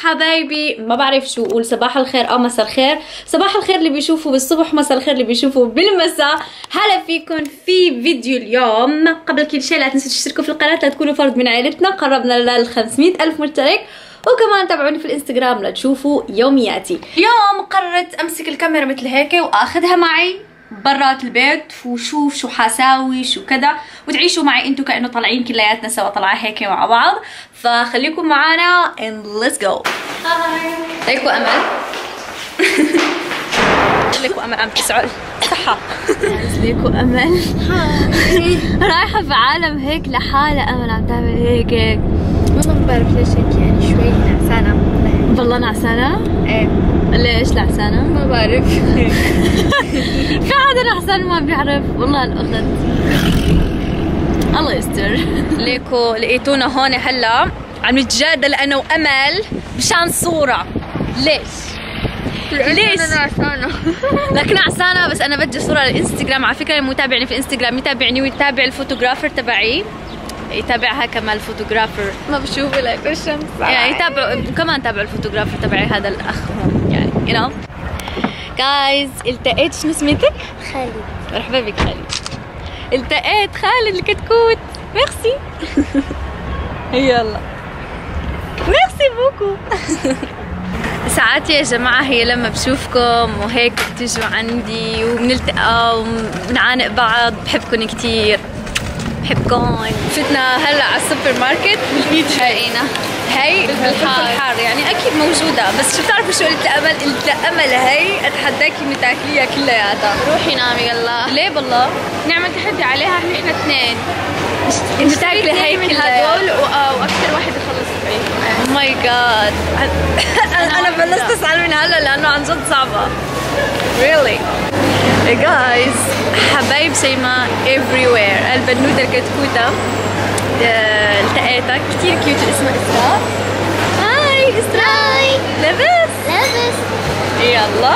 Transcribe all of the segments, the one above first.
حبايبي، ما بعرف شو اقول، صباح الخير او مساء الخير. صباح الخير اللي بيشوفوا بالصبح، مساء الخير اللي بيشوفوا بالمساء. هلا فيكم في فيديو اليوم. قبل كل شيء لا تنسوا تشتركوا في القناه لتكونوا فرد من عائلتنا، قربنا لل 500,000 مشترك، وكمان تابعوني في الانستغرام لتشوفوا يومياتي. اليوم قررت امسك الكاميرا مثل هيك واخذها معي برات البيت وشوف شو حاساوي شو كذا، وتعيشوا معي انتو كأنه طالعين كلياتنا سوا طلعة هيك مع بعض. فخليكم معنا and let's go. هاي ليكو امل. ليكو امل عم تسعل صحة. ليكو امل رايحة في عالم هيك لحالها. امل عم تعمل هيك والله ما بعرف ليش هيك، يعني شوي نعسانة. والله نعسانة؟ ايه. ليش نعسانة؟ ما بعرف. في حدا نعسان ما بيعرف والله. الاخت الله يستر. ليكو لقيتونا هون هلا عم نتجادل انا وامل مشان صورة. ليش؟ ليش؟ انا نعسانة. لك نعسانة، بس انا بدي صورة للانستغرام. على فكرة اللي متابعني في الانستغرام يتابعني ويتابع الفوتوغرافر تبعي، يتابعها كمان الفوتوغرافر. ما بشوف لك الشمس يعني يتابع كمان، تابع الفوتوغرافر تبعي هذا الاخ هون يعني you know. جايز التقيت، شنو اسمتك؟ خالد. مرحبا بك خالد. التقيت خالد الكتكوت. ميرسي. يلا ميرسي بوكو. ساعات يا جماعة هي لما بشوفكم وهيك بتجوا عندي وبنلتقى وبنعانق بعض، بحبكم كتير، بحبكم. فتنا هلا على السوبر ماركت ولقيت هاينا هي بالحار يعني اكيد موجوده، بس شو بتعرفوا شو قلت لأمل؟ قلت لأمل هي اتحداكي انه تاكليها كلياتها. روحي نامي يلا. ليه بالله؟ نعمل تحدي عليها نحن اثنين، انه تاكلي هي من كلياتها هدول واكثر واحد يخلص فيه. او ماي جاد. انا بلشت اسال من هلا لانه عن جد صعبه. really guys. حبايب شيماء everywhere. البنوته الكتكوته التقيتها كثير كيوت، اسمها اسراء. هاي اسراء. لبس يلا.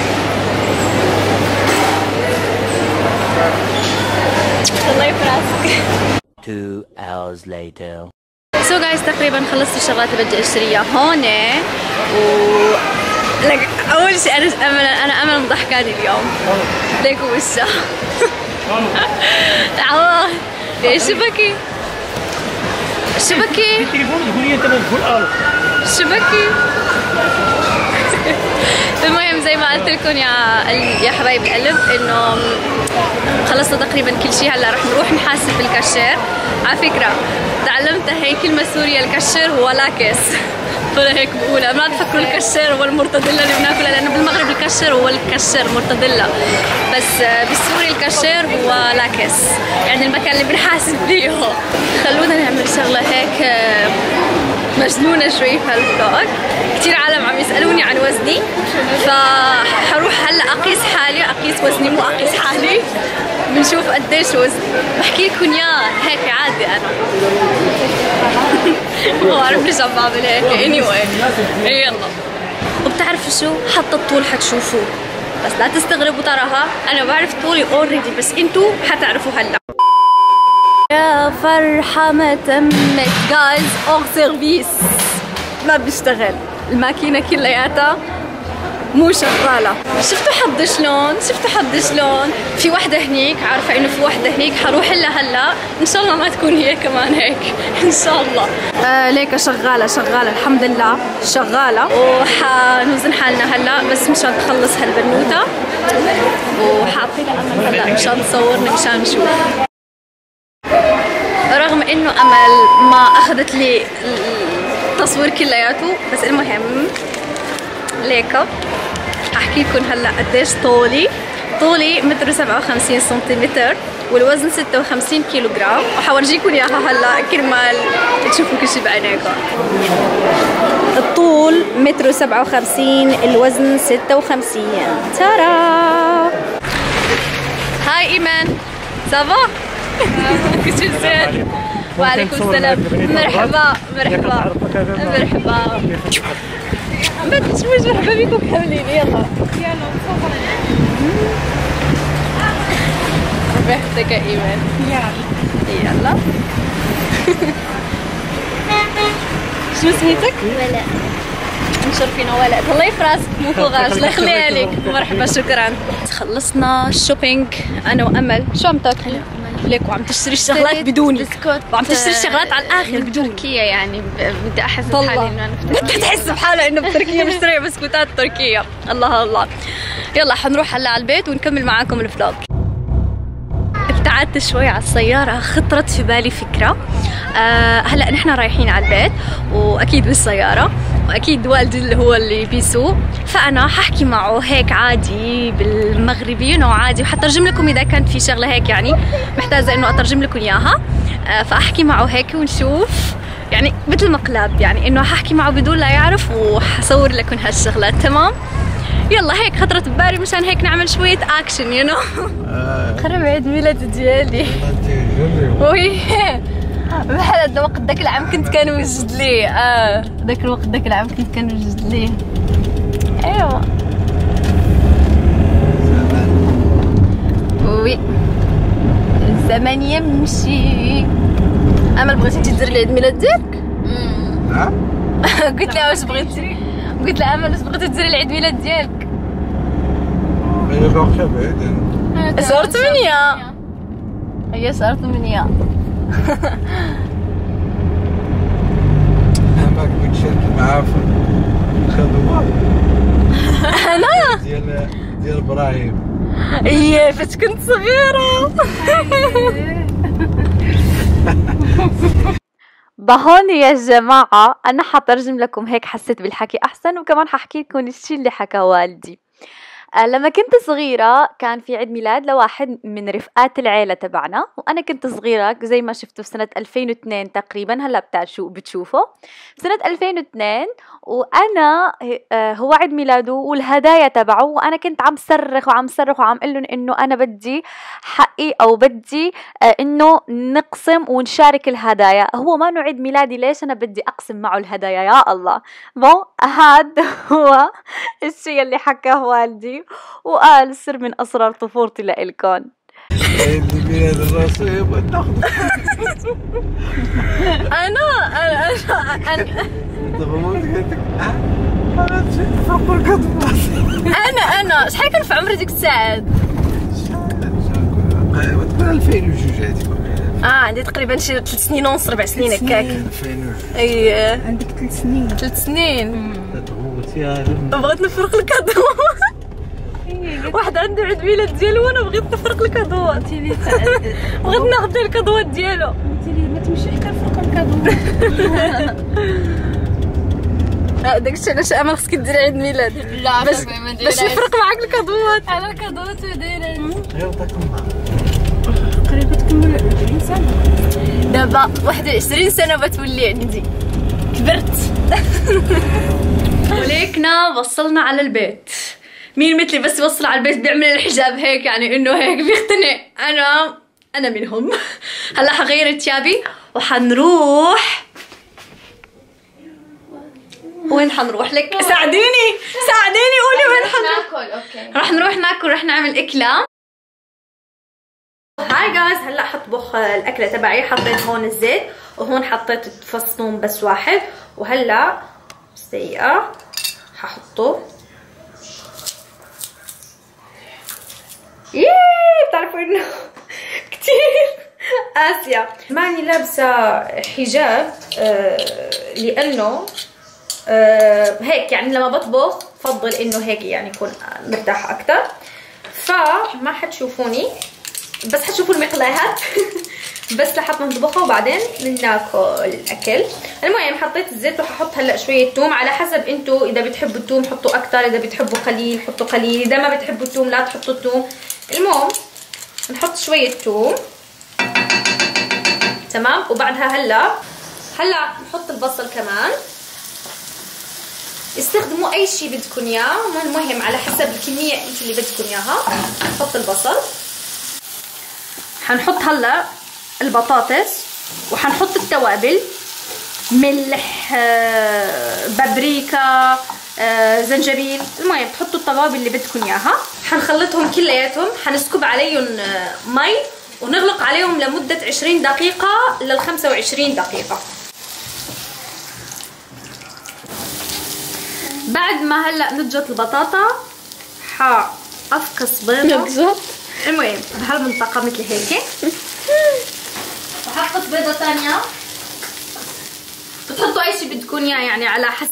الله يفرسك. 2 hours later. سو جايز تقريبا خلصت الشغلات اللي بدي اشتريها هون لك اول شيء انا امل مضحكاني اليوم. ليكو وشها. عوض ليش شبكي؟ شبكي شبكي. المهم زي ما قلت لكم يا حبايب القلب انه خلصنا تقريبا كل شيء. هلا رح نروح نحاسب بالكاشير. على فكره تعلمت هي كلمه سوريا، الكاشير هو لاكس. طلع هيك بقولها، ما تفكروا الكشر هو المرتديلا اللي بناكلها، لانه بالمغرب الكشر هو الكشر مرتديلا، بس بالسوري الكشر هو لاكس، يعني المكان اللي بنحاسب فيه. خلونا نعمل شغله هيك مجنونه شوي في هالفلوج. كثير عالم عم يسالوني عن وزني، فحروح هلا اقيس حالي، اقيس وزني مو اقيس حالي، بنشوف قديش وزني. بحكي لكم اياه هيك عادي انا. ما بعرف ليش عم بعمل هيك. anyway يلا. وبتعرفوا شو؟ حتى الطول حتشوفوه، بس لا تستغربوا تراها انا بعرف طولي اوريدي، بس انتو حتعرفوا هلا. يا فرحة ما تمت جايز. اور سيرفيس ما بيشتغل، الماكينة كلياتها مو شغالة. شفتوا حظي شلون؟ شفتوا حظي شلون؟ في وحدة هنيك، عارفة انه في وحدة هنيك، حروح لها هلا، ان شاء الله ما تكون هي كمان هيك، ان شاء الله. ليكا شغالة الحمد لله شغالة، وحنوزن حالنا هلا بس مشان تخلص هالبنوتة، وحاعطيها امل هلا مشان تصورني مشان نشوف. رغم انه امل ما اخذت لي التصوير كلياته، بس المهم ليكا احكي لكم هلا قديش طولي متر 57 سنتيمتر، والوزن 56 كيلو جرام، وحورجيكم اياها هلا كرمال تشوفوا كل شيء بعينيكم. الطول متر 57، الوزن 56. ترى هاي ايمان صافا؟ كل شيء زين. وعليكم السلام. مرحبا. ما تشوفوش. مرحبا بكم حوليني. يلا ربحتك يا ايمان. يلا. شو اسميتك؟ ولاء. نشرفينا ولد. الله يفراسك مو فوقاش. الله يخليها لك. مرحبا شكرا. خلصنا الشوبينج انا وامل. شو عم تاكلي؟ ليك وعم تشتري الشغلات بدوني وعم تشتري الشغلات على الاخر بدوني. تركيا يعني بدي احس بحالي انه انا في بدها تحس بحالها انه بتركيا مشتريه بسكوتات تركيه. الله الله. يلا حنروح هلا على البيت ونكمل معاكم الفلوج. ابتعدت شوي على السيارة، خطرت في بالي فكرة. هلا نحن رايحين على البيت واكيد بالسيارة واكيد والدي اللي هو اللي بيسوق، فانا ححكي معه هيك عادي بالمغربي وعادي، وحترجم لكم اذا كانت في شغلة هيك يعني محتاجة انه اترجم لكم اياها. فاحكي معه هيك ونشوف يعني مثل مقلب، يعني انه ححكي معه بدون لا يعرف وحصور لكم هالشغلات. تمام يلا هيك خطرت ببالي مشان هيك نعمل شوية اكشن يو نو. خرب عيد ميلاد ديالي. وي بحال هذا الوقت ذاك العام كنت كنوجد ليه. ذاك الوقت ذاك العام كنت كنوجد ليه. ايوا وي الزمن يمشي. امل بغيتي تديري لي عيد ميلاد ديالك؟ قلت لها واش بغيتي؟ قلت لها امل واش بغيتي ديري العيد ميلاد ديالك؟ هي باقيه بعيد. شهر 8. هي شهر 8. ما كنت شارك معاه في الخدوات. انا ديال ابراهيم. ايه فاش كنت صغيرة. بهون يا جماعة أنا حترجم لكم هيك حسيت بالحكي أحسن، وكمان ححكي لكم الشي اللي حكى والدي. لما كنت صغيرة كان في عيد ميلاد لواحد من رفقات العيلة تبعنا، وأنا كنت صغيرة زي ما شفتوا في سنة 2002 تقريبا. هلا بتشوفوا سنة 2002 وأنا هو عيد ميلاده والهدايا تبعه، وأنا كنت عم صرخ وعم قل لهم إنه أنا بدي حقي أو بدي إنه نقسم ونشارك الهدايا. هو ما إنه عيد ميلادي، ليش أنا بدي أقسم معه الهدايا؟ يا الله. هذا هو الشيء اللي حكاه والدي وقال سر من أسرار طفولتي لإلكم. عيد ميلاد الرصيف وتاخذ. أنا شحال كان في عمري ديك الساعات؟ 2002 هذيك. عندي تقريبا شي 3 سنين ونص 4 سنين هكاك. 2002. اييه عندك 3 سنين. 3 سنين. تغوت يا رب. بغيت نفرق الكادو. واحد عنده عيد ميلاد ديالو وانا بغيت نفرق الكادوات. بغيت ناخذ الكادوات ديالو. قلت لي ما تمشي حتى نفرقوا الكادو. داكشي علاش امل خصك ديري عيد ميلاد. لا باش نفرق معاك الكادوات. انا الكادوات ودايره غير عطاكم قريبه تكمل 20 سنه. دابا 21 سنه بتولي عندي، كبرت. وليكنا وصلنا على البيت. مين مثلي بس يوصل على البيت بيعمل الحجاب هيك، يعني انه هيك بيختنق. انا منهم. هلا حغير ثيابي وحنروح. وين حنروح لك؟ ساعديني قولي وين حنروح. ناكل. اوكي رح نروح ناكل، رح نعمل اكله. هاي جايز هلا حطبخ الاكله تبعي. حطيت هون الزيت وهون حطيت فص ثوم بس واحد، وهلا دقيقه ححطه. بتعرفوا انه كتير آسيا ماني لابسه حجاب لانه هيك يعني لما بطبخ بفضل انه هيك يعني يكون مرتاح اكثر، فما حتشوفوني بس حتشوفوا المقلايات. بس لحد ما نطبخها وبعدين ناكل الاكل. المهم حطيت الزيت وححط هلا شويه ثوم على حسب انتو اذا بتحبوا الثوم حطوا اكثر، اذا بتحبوا قليل حطوا قليل، اذا ما بتحبوا الثوم لا تحطوا الثوم. المهم نحط شويه ثوم تمام، وبعدها هلا نحط البصل كمان. استخدموا اي شيء بدكم اياه، المهم على حسب الكميه انت اللي بدكم اياها. نحط البصل، حنحط هلا البطاطس وحنحط التوابل، ملح، بابريكا، زنجبيل. المهم تحطوا التوابل اللي بدكم اياها. حنخلطهم كلياتهم، حنسكب عليهم مي ونغلق عليهم لمده 20 دقيقه لل 25 دقيقه. بعد ما هلا نضجت البطاطا حافقس بيضة. بالضبط. المهم بهالمنطقة مثل هيك وحافقس بيضة ثانية. بتحطوا اي شيء بدكم اياه يعني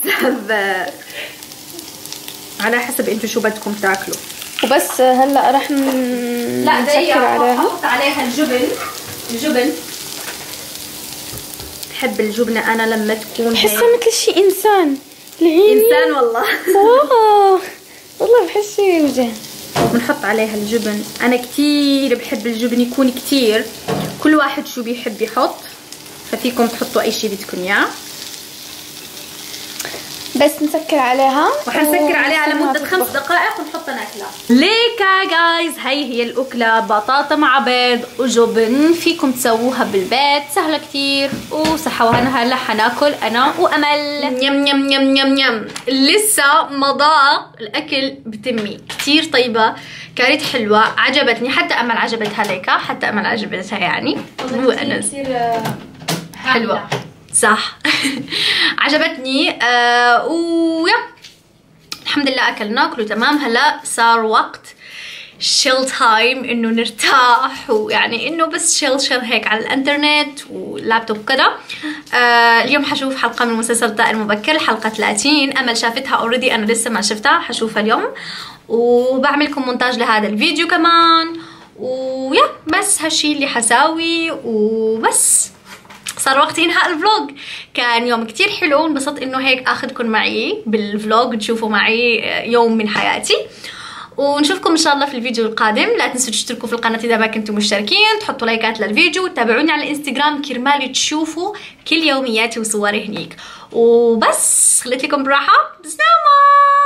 على حسب انتم شو بدكم تاكلوا. وبس هلا رح لا نسكر عليها. حط عليها الجبن. بحب الجبنة انا لما تكون بحسها مثل شي انسان. العين انسان والله. واو والله بحس شي وجه. بنحط عليها الجبن. انا كتير بحب الجبن يكون كتير. كل واحد شو بيحب يحط، ففيكم تحطوا اي شيء بدكم اياه. بس نسكر عليها وحنسكر عليها لمدة 5 دقائق ونحطها ناكلها. ليكا جايز هي الأكلة، بطاطا مع بيض وجبن. فيكم تسووها بالبيت، سهلة كتير وصحة وهنا. هلا حناكل أنا وأمل. يم يم يم يم يم. لسه ما ضاق الأكل بتمي. كتير طيبة، كانت حلوة، عجبتني. حتى أمل عجبتها ليكا، حتى أمل عجبتها يعني. وأنا حلوة صح. عجبتني. ويا الحمد لله اكلنا كله تمام. هلا صار وقت شيل تايم، انه نرتاح ويعني انه بس شيل هيك على الانترنت واللابتوب كذا. اليوم حشوف حلقه من مسلسل طائر مبكر، حلقه 30. امل شافتها اوريدي، انا لسه ما شفتها، حشوفها اليوم وبعملكم مونتاج لهذا الفيديو كمان. ويا بس هالشي اللي حساوي وبس. صار وقت انهاء الفلوج. كان يوم كتير حلو، انبسطت انه هيك اخذكم معي بالفلوج، تشوفوا معي يوم من حياتي. ونشوفكم ان شاء الله في الفيديو القادم. لا تنسوا تشتركوا في القناه اذا ما كنتم مشتركين، تحطوا لايكات للفيديو، وتابعوني على الانستغرام كرمال تشوفوا كل يومياتي وصوري هنيك. وبس خليت لكم براحه.